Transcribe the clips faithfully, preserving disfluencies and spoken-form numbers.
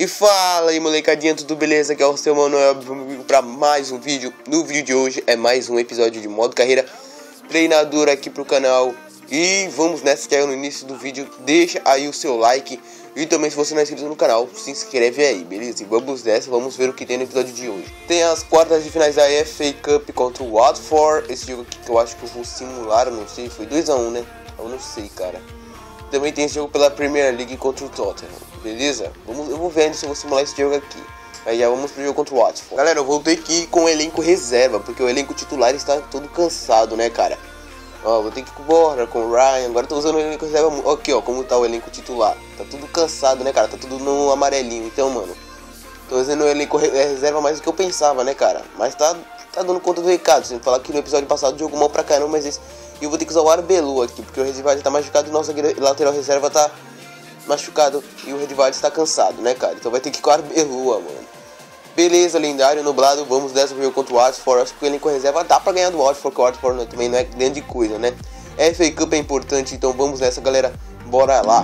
Fala aí, molecadinha, tudo beleza? Aqui é o seu Manuel para mais um vídeo. No vídeo de hoje é mais um episódio de modo carreira treinador aqui pro canal. E vamos nessa, que é no início do vídeo. Deixa aí o seu like. E também, se você não é inscrito no canal, se inscreve aí, beleza? E vamos nessa, vamos ver o que tem no episódio de hoje. Tem as quartas de finais da F A Cup contra o Watford. Esse jogo aqui que eu acho que eu vou simular, eu não sei, foi dois a um, né? Eu não sei, cara. Também tem esse jogo pela Premier League contra o Tottenham, beleza? Vamos, eu vou vendo se eu vou simular esse jogo aqui. Aí já vamos pro jogo contra o Watford. Galera, eu voltei aqui com o elenco reserva, porque o elenco titular está todo cansado, né, cara? Ó, vou ter que ir com o Borja, com o Ryan. Agora tô usando o elenco reserva. Aqui, ó, como tá o elenco titular. Tá tudo cansado, né, cara? Tá tudo no amarelinho. Então, mano, tô usando o elenco reserva mais do que eu pensava, né, cara? Mas tá, tá dando conta do recado. Sem falar que no episódio passado jogou mal pra caramba, mas esse... E eu vou ter que usar o Arbeloa aqui, porque o Redvard tá machucado e o nosso lateral reserva tá machucado. E o Redvard está cansado, né, cara? Então vai ter que ir com o Arbeloa, mano. Beleza, lendário, nublado. Vamos dessa pro jogo contra o Watford. Acho que o elenco reserva dá pra ganhar do Watford, porque o Watford também não é grande coisa, né? F A Cup é importante, então vamos nessa, galera. Bora lá.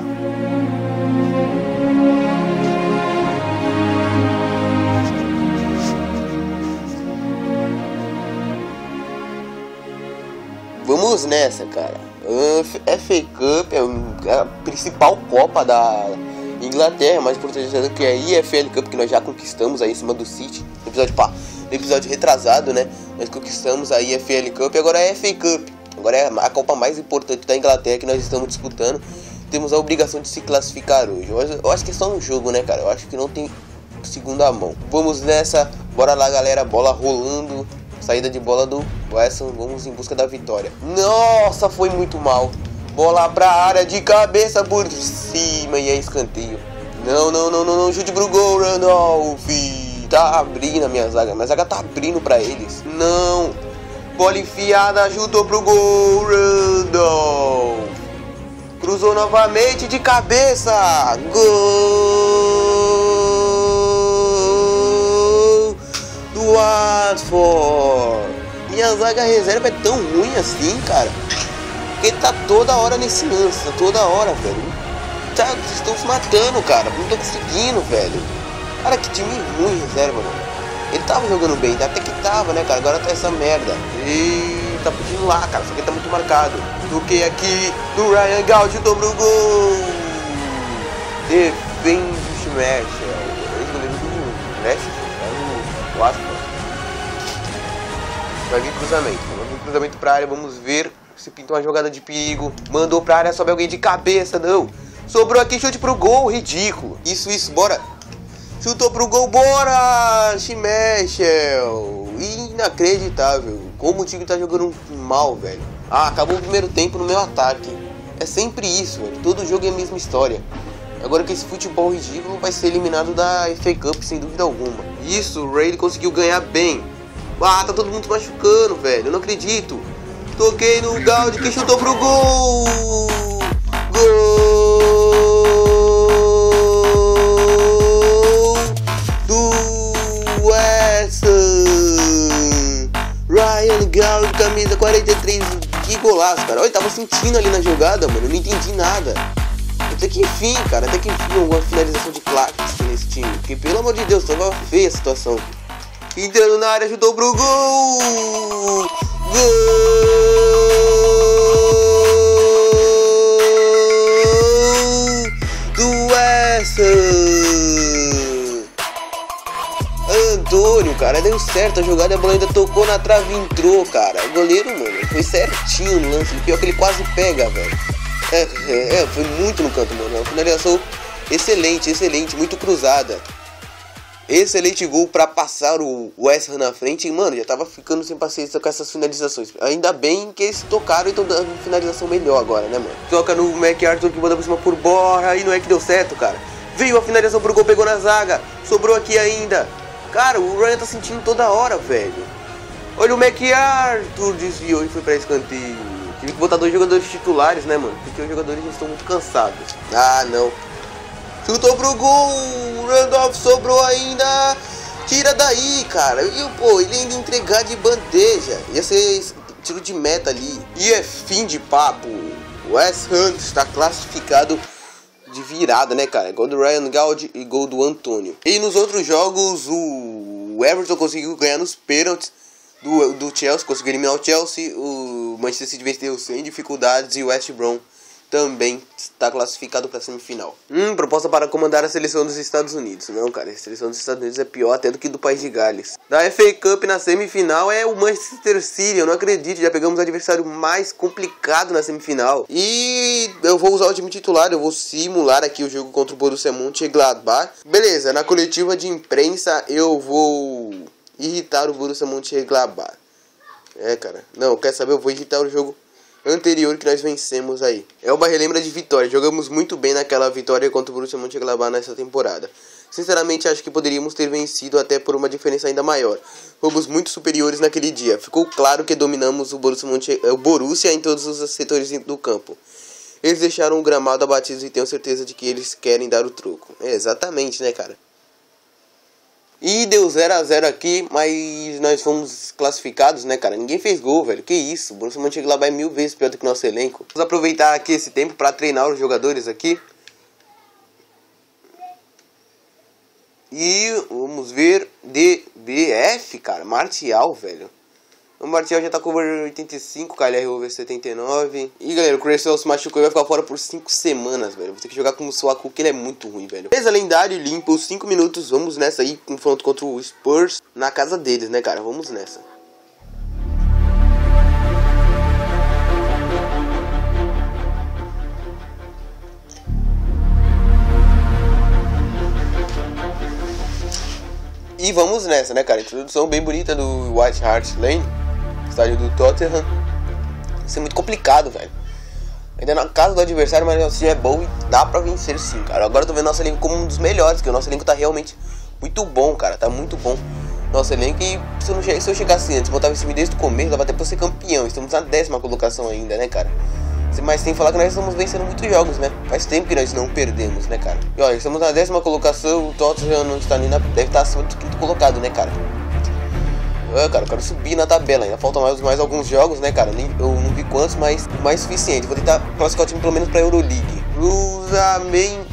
Vamos nessa, cara. F A Cup é a principal Copa da Inglaterra, mais importante que é a E F L Cup, que nós já conquistamos aí em cima do City. No episódio, pá, no episódio retrasado, né? Nós conquistamos a E F L Cup e agora é a F A Cup. Agora é a Copa mais importante da Inglaterra que nós estamos disputando. Temos a obrigação de se classificar hoje. Eu, eu acho que é só um jogo, né, cara? Eu acho que não tem segunda mão. Vamos nessa. Bora lá, galera. Bola rolando. Saída de bola do West Ham, vamos em busca da vitória. Nossa, foi muito mal. Bola pra área de cabeça por cima e é escanteio. Não, não, não, não, não. Chute pro gol, Randolph. Tá abrindo a minha zaga. Minha zaga tá abrindo pra eles. Não. Bola enfiada, chutou pro gol, Randolph. Cruzou novamente de cabeça. Gol do Watford. Minha zaga reserva é tão ruim assim, cara. Porque tá toda hora nesse lance, tá toda hora, velho. Tá, vocês estão se matando, cara. Não tô conseguindo, velho. Cara, que time ruim reserva, mano. Ele tava jogando bem, até que tava, né, cara. Agora tá essa merda. E tá pedindo lá, cara. Só que ele tá muito marcado. Toquei aqui no Ryan Gaul, chutou pro gol. Defende o Schmeichel. Ex-goleiro do Leicester, o Watford. Vai vir cruzamento, vai vir cruzamento pra área, vamos ver se pintou uma jogada de perigo. Mandou pra área, sobe alguém de cabeça, não. Sobrou aqui, chute pro gol, ridículo. Isso, isso, bora. Chutou pro gol, bora, Schmeichel. Inacreditável, como o time tá jogando mal, velho. Ah, acabou o primeiro tempo no meu ataque. É sempre isso, velho, todo jogo é a mesma história. Agora que esse futebol ridículo vai ser eliminado da F A Cup, sem dúvida alguma. Isso, o Ray conseguiu ganhar bem. Ah, tá todo mundo machucando, velho. Eu não acredito. Toquei no Gaudi que chutou pro gol. Gol do West Ham. Ryan Gaudi, camisa quarenta e três. Que golaço, cara. Olha, eu tava sentindo ali na jogada, mano. Eu não entendi nada. Até que enfim, cara. Até que enfim, alguma finalização de claque nesse time. Porque, pelo amor de Deus, tava feia a situação. Entrando na área, chutou pro gol! Gol do West Ham! Antônio, cara, deu certo a jogada, a bola ainda tocou na trave e entrou, cara. O goleiro, mano, foi certinho no lance. Pior que ele quase pega, velho. É, é, é, foi muito no canto, mano. Uma finalização excelente, excelente, muito cruzada. Excelente gol pra passar o West Ham na frente. E, mano, já tava ficando sem paciência com essas finalizações. Ainda bem que eles tocaram e estão dando finalização melhor agora, né, mano? Toca no MacArthur que manda por cima por Borja. E não é que deu certo, cara. Veio a finalização pro gol, pegou na zaga. Sobrou aqui ainda. Cara, o Ryan tá sentindo toda hora, velho. Olha o MacArthur, desviou e foi pra escanteio. Tive que botar dois jogadores titulares, né, mano? Porque os jogadores já estão muito cansados. Ah, não. Chutou pro gol, Randolph sobrou ainda. Tira daí, cara. E, pô, ele ainda entregar de bandeja. Ia ser tiro de meta ali. E é fim de papo. O West Ham está classificado de virada, né, cara? Gol do Ryan Gaudi e gol do Antônio. E nos outros jogos, o Everton conseguiu ganhar nos pênaltis do, do Chelsea, conseguiu eliminar o Chelsea. O Manchester City venceu sem dificuldades e o West Brom também está classificado para a semifinal. Hum, proposta para comandar a seleção dos Estados Unidos. Não, cara, a seleção dos Estados Unidos é pior até do que do País de Gales. Da F A Cup na semifinal é o Manchester City. Eu não acredito, já pegamos o adversário mais complicado na semifinal. E eu vou usar o time titular, eu vou simular aqui o jogo contra o Borussia Mönchengladbach. Beleza, na coletiva de imprensa eu vou irritar o Borussia Mönchengladbach. É, cara, não, quer saber, eu vou irritar o jogo anterior que nós vencemos aí. Elba relembra de vitória. Jogamos muito bem naquela vitória contra o Borussia Mönchengladbach nessa temporada. Sinceramente, acho que poderíamos ter vencido até por uma diferença ainda maior. Fomos muito superiores naquele dia. Ficou claro que dominamos o Borussia, o Borussia em todos os setores do campo. Eles deixaram o gramado abatido e tenho certeza de que eles querem dar o troco. É, exatamente, né, cara? E deu zero a zero aqui, mas nós fomos classificados, né, cara? Ninguém fez gol, velho. Que isso? O Borussia Mönchengladbach é mil vezes pior do que o nosso elenco. Vamos aproveitar aqui esse tempo para treinar os jogadores aqui. E vamos ver D B F, cara. Martial, velho. O Martial já tá com over oitenta e cinco, K L R over setenta e nove. E galera, o Cresswell se machucou e vai ficar fora por cinco semanas, velho. Vou ter que jogar com o Suaku, que ele é muito ruim, velho. Beleza, lendário, limpa os cinco minutos. Vamos nessa aí, confronto contra o Spurs na casa deles, né, cara? Vamos nessa. E vamos nessa, né, cara? Introdução bem bonita do White Hart Lane, estádio do Tottenham. Isso é muito complicado, velho. Ainda na casa do adversário, mas o nosso time é bom e dá pra vencer sim, cara. Agora eu tô vendo nosso elenco como um dos melhores, porque o nosso elenco tá realmente muito bom, cara. Tá muito bom nosso elenco. E se eu, não che se eu chegasse antes, botar esse time desde o começo, dava até pra ser campeão. Estamos na décima colocação ainda, né, cara? Mas tem que falar que nós estamos vencendo muitos jogos, né? Faz tempo que nós não perdemos, né, cara? E olha, estamos na décima colocação, o Tottenham não está nem na... deve estar acima do quinto colocado, né, cara? É, cara, eu quero subir na tabela. Ainda faltam mais, mais alguns jogos, né, cara? Nem, eu não vi quantos, mas mais suficiente. Vou tentar classificar o time pelo menos pra Euroleague. Cruzamento.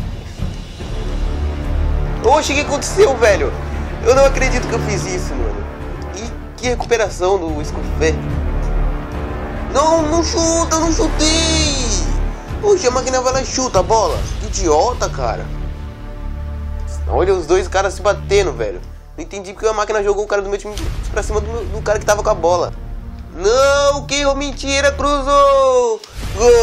Oxe, o que aconteceu, velho? Eu não acredito que eu fiz isso, mano. E que recuperação do Escofé. Não, não chuta, não chutei. Oxe, a máquina vai lá e chuta a bola. Que idiota, cara. Olha os dois caras se batendo, velho. Não entendi porque a máquina jogou o cara do meu time pra cima do, meu, do cara que tava com a bola. Não, que mentira, cruzou. Gol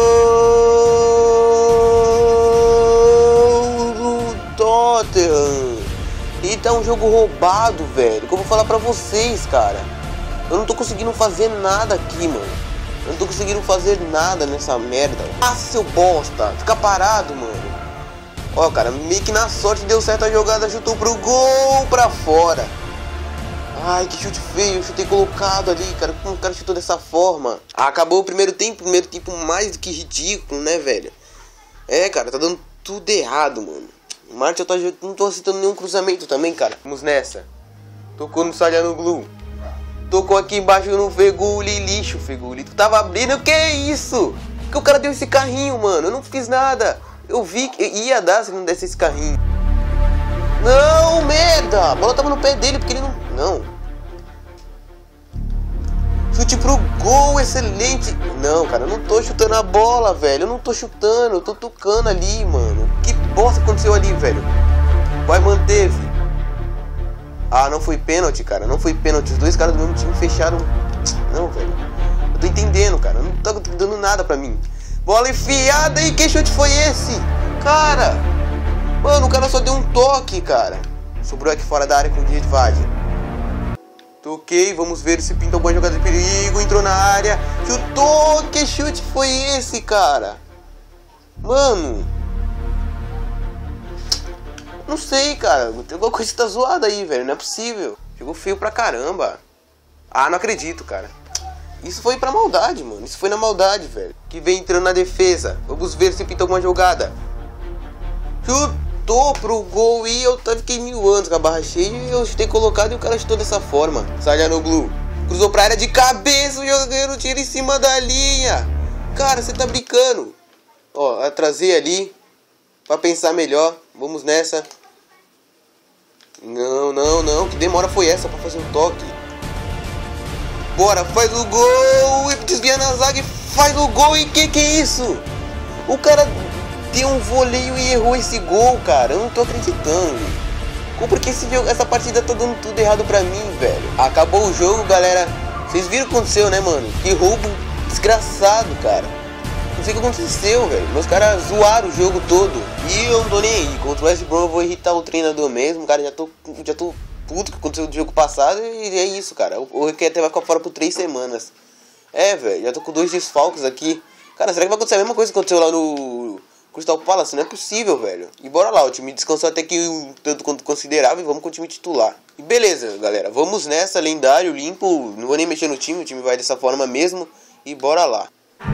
do Tottenham. E tá um jogo roubado, velho. Que eu vou falar pra vocês, cara. Eu não tô conseguindo fazer nada aqui, mano. Eu não tô conseguindo fazer nada nessa merda. Ah, seu bosta. Fica parado, mano. Ó, cara, meio que na sorte deu certo a jogada. Chutou pro gol pra fora. Ai, que chute feio. Eu chutei colocado ali, cara. Como o cara chutou dessa forma? Ah, acabou o primeiro tempo. Primeiro tempo mais do que ridículo, né, velho? É, cara, tá dando tudo errado, mano. O Martial tá, não tô acertando nenhum cruzamento também, cara. Vamos nessa. Tocou no Çalhanoğlu. Tocou aqui embaixo no Feghouli, lixo, Feghouli. Tu tava abrindo, o que é isso? Que o cara deu esse carrinho, mano. Eu não fiz nada. Eu vi que ia dar se não desse esse carrinho. Não, merda. A bola tava no pé dele porque ele não... Não. Chute pro gol, excelente. Não, cara, eu não tô chutando a bola, velho. Eu não tô chutando, eu tô tocando ali, mano. Que bosta aconteceu ali, velho? Vai, manteve. Ah, não foi pênalti, cara. Não foi pênalti. Os dois caras do mesmo time fecharam. Não, velho. Eu tô entendendo, cara. Não tá dando nada pra mim. Bola enfiada e que chute foi esse? Cara. Mano, o cara só deu um toque, cara. Sobrou aqui fora da área com o Diedvade. Toquei. Vamos ver se pinta alguma jogada de perigo. Entrou na área. Chutou. Que chute foi esse, cara? Mano. Não sei, cara. Tem alguma coisa que tá zoada aí, velho. Não é possível. Jogou feio pra caramba. Ah, não acredito, cara. Isso foi pra maldade, mano. Isso foi na maldade, velho. Que vem entrando na defesa. Vamos ver se pinta alguma jogada. Chutou pro gol e eu fiquei mil anos com a barra cheia. E eu chutei colocado e o cara chutou dessa forma. Çalhanoğlu. Cruzou pra área de cabeça. O jogador tira em cima da linha. Cara, você tá brincando. Ó, atrasei ali. pra pensar melhor. Vamos nessa. Não, não, não. Que demora foi essa pra fazer um toque? Bora, faz o gol. Desvia na zaga e faz o gol. E que que é isso? O cara deu um voleio e errou esse gol, cara. Eu não tô acreditando. Porque esse jogo, essa partida tá dando tudo errado pra mim, velho. Acabou o jogo, galera. Vocês viram o que aconteceu, né, mano? Que roubo desgraçado, cara. Não sei o que aconteceu, velho. Meus caras zoaram o jogo todo. E eu não tô nem aí. Contra o West Brom eu vou irritar o treinador mesmo. Cara, já tô, já tô puto que aconteceu no jogo passado. E é isso, cara. O Requiem até vai ficar fora por três semanas. É, velho. Já tô com dois desfalques aqui. Cara, será que vai acontecer a mesma coisa que aconteceu lá no Crystal Palace? Não é possível, velho. E bora lá. O time descansou até que um tanto quanto considerável. E vamos com o time titular. E beleza, galera. Vamos nessa. Lendário, limpo. Não vou nem mexer no time. O time vai dessa forma mesmo. E bora lá.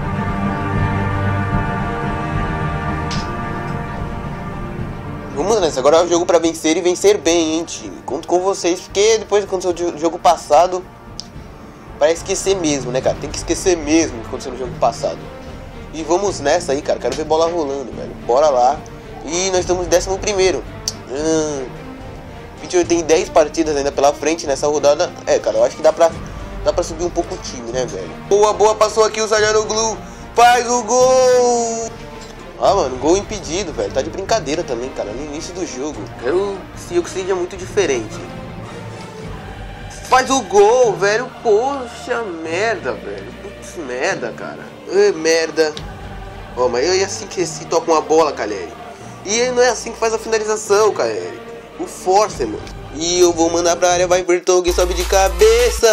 Vamos nessa, agora é o jogo pra vencer e vencer bem, hein, time. Conto com vocês, porque depois que aconteceu o jogo passado, para esquecer mesmo, né, cara? Tem que esquecer mesmo o que aconteceu no jogo passado. E vamos nessa aí, cara. Quero ver bola rolando, velho. Bora lá. E nós estamos em décimo primeiro. Hum, vinte e oito tem dez partidas ainda pela frente nessa rodada. É, cara, eu acho que dá pra, dá pra subir um pouco o time, né, velho? Boa, boa, passou aqui o Zalhanoglu. Faz o gol! Ah, mano, gol impedido, velho. Tá de brincadeira também, cara. No início do jogo. Quero que o que seja muito diferente. Faz o gol, velho. Poxa, merda, velho. Putz, merda, cara. Ai, merda. Ó, oh, mas eu ia assim que se toca uma bola, Caleri. E não é assim que faz a finalização, Caleri. O force, mano. E eu vou mandar pra área. Vai, Vertonghen, sobe de cabeça.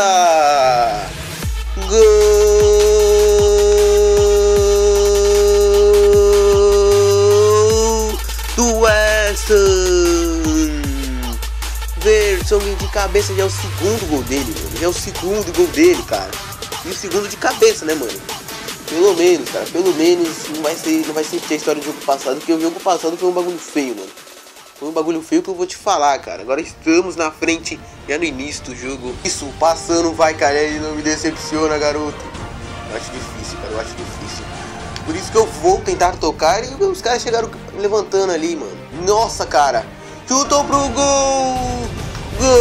Gol. Vertonghen de cabeça já é o segundo gol dele, mano. Já é o segundo gol dele, cara. E o segundo de cabeça, né, mano? Pelo menos, cara. Pelo menos não vai ser, não vai ser a história do jogo passado, porque o jogo passado foi um bagulho feio, mano. Foi um bagulho feio que eu vou te falar, cara. Agora estamos na frente, já no início do jogo. Isso, passando, vai, cara. Ele não me decepciona, garoto. Eu acho difícil, cara. Eu acho difícil. Por isso que eu vou tentar tocar e os caras chegaram levantando ali, mano. Nossa, cara. Chutou pro gol. Gol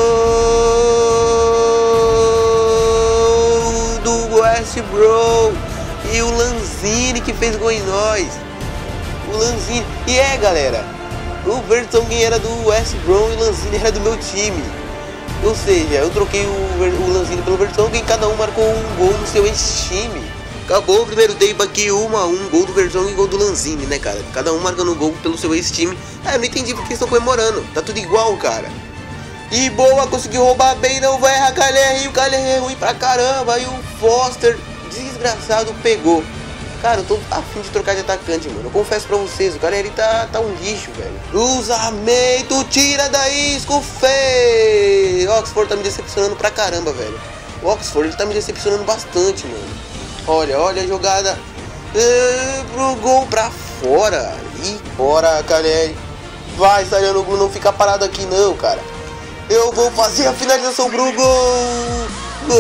do West Brom. E o Lanzini que fez gol em nós. O Lanzini. E é, galera. O Vertonghen era do West Brom e o Lanzini era do meu time. Ou seja, eu troquei o, o Lanzini pelo Vertonghen e cada um marcou um gol no seu ex-time. Acabou o primeiro tempo aqui, um a um, gol do Vertonghen e gol do Lanzini, né, cara? Cada um marcando gol pelo seu ex-time. Ah, eu não entendi porque estão comemorando. Tá tudo igual, cara. E boa, conseguiu roubar bem, não vai errar Caleri. O Caleri é ruim pra caramba. E o Foster, desgraçado, pegou. Cara, eu tô afim de trocar de atacante, mano. Eu confesso pra vocês, o Caleri tá, tá um lixo, velho. Cruzamento, tira daí, Scufei. O Oxford tá me decepcionando pra caramba, velho. O Oxford, ele tá me decepcionando bastante, mano. Olha, olha a jogada. É, pro gol pra fora. E bora, Caleri. Vai, Zalhanoglu, não fica parado aqui não, cara. Eu vou fazer a finalização pro gol. Gol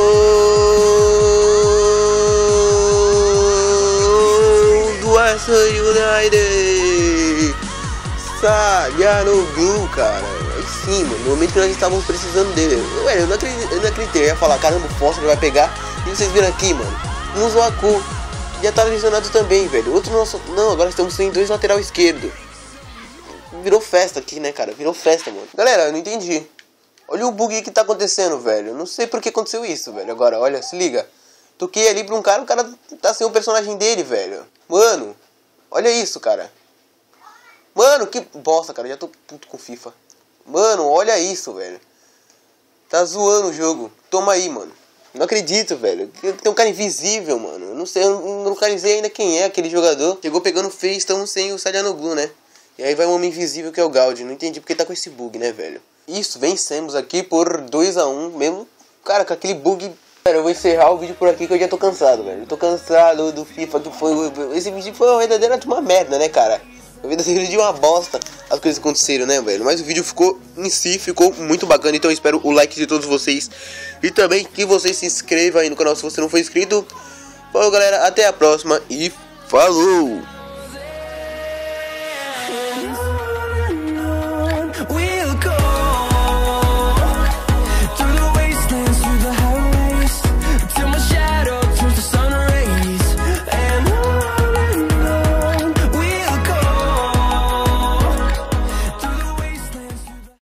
do West Ham United. Zalhanoglu, cara. Aí sim, mano. No momento que nós estávamos precisando dele. Ué, eu não acreditei, eu não acreditei. Eu ia falar, caramba, o Foster vai pegar. E vocês viram aqui, mano. Um Zoaku já tá lesionado também, velho. Outro nosso. Não, agora estamos sem dois lateral esquerdo. Virou festa aqui, né, cara? Virou festa, mano. Galera, eu não entendi. Olha o bug que tá acontecendo, velho. Não sei por que aconteceu isso, velho. Agora, olha, se liga. Toquei ali pra um cara, o cara tá sem o personagem dele, velho. Mano, olha isso, cara. Mano, que bosta, cara. Eu já tô puto com FIFA. Mano, olha isso, velho. Tá zoando o jogo. Toma aí, mano. Não acredito, velho. Tem um cara invisível, mano. Eu não sei, eu não localizei ainda quem é aquele jogador. Chegou pegando feio, estamos sem o Zalhanoglu, né? E aí vai um homem invisível que é o Gaudi. Não entendi porque tá com esse bug, né, velho? Isso, vencemos aqui por dois a um mesmo. Cara, com aquele bug. Cara, eu vou encerrar o vídeo por aqui que eu já tô cansado, velho. Eu tô cansado do FIFA que foi. Esse vídeo foi uma verdadeira de uma merda, né, cara? Uma verdadeira de uma bosta as coisas que aconteceram, né, velho? Mas o vídeo ficou em si, ficou muito bacana. Então eu espero o like de todos vocês. E também que você se inscreva aí no canal se você não for inscrito. Falou, galera, até a próxima e falou!